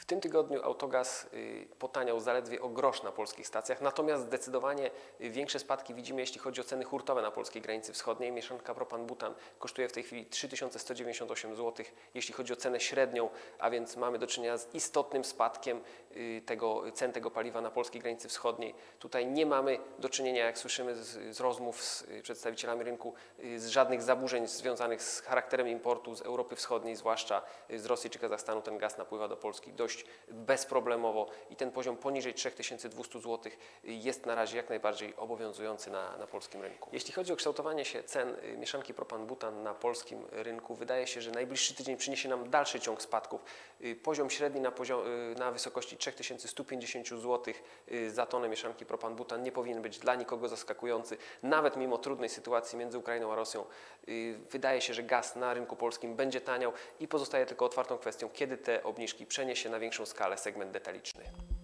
tym tygodniu Autogaz potaniał zaledwie o grosz na polskich stacjach, natomiast zdecydowanie większe spadki widzimy, jeśli chodzi o ceny hurtowe na polskiej granicy wschodniej. Mieszanka propan-butan kosztuje w tej chwili 3198 zł, jeśli chodzi o cenę średnią, a więc mamy do czynienia z istotnym spadkiem cen tego paliwa na polskiej granicy wschodniej. Tutaj nie mamy do czynienia, jak słyszymy z rozmów z przedstawicielami rynku, z żadnych zaburzeń związanych z charakterem importu z Europy Wschodniej, zwłaszcza z Rosji czy Kazachstanu. Ten gaz napływa do Polski dość bezproblemowo i ten poziom poniżej 3200 zł jest na razie jak najbardziej obowiązujący na polskim rynku. Jeśli chodzi o kształtowanie się cen mieszanki propan-butan na polskim rynku, wydaje się, że najbliższy tydzień przyniesie nam dalszy ciąg spadków. Poziom średni na wysokości 3150 zł za tonę mieszanki propan-butan nie powinien być dla nikogo zaskakujący, nawet mimo trudnej sytuacji między Ukrainą a Rosją. Wydaje się, że gaz na rynku polskim będzie taniał i pozostaje tylko otwartą kwestią, kiedy te obniżki przeniesie na większą skalę segment detaliczny.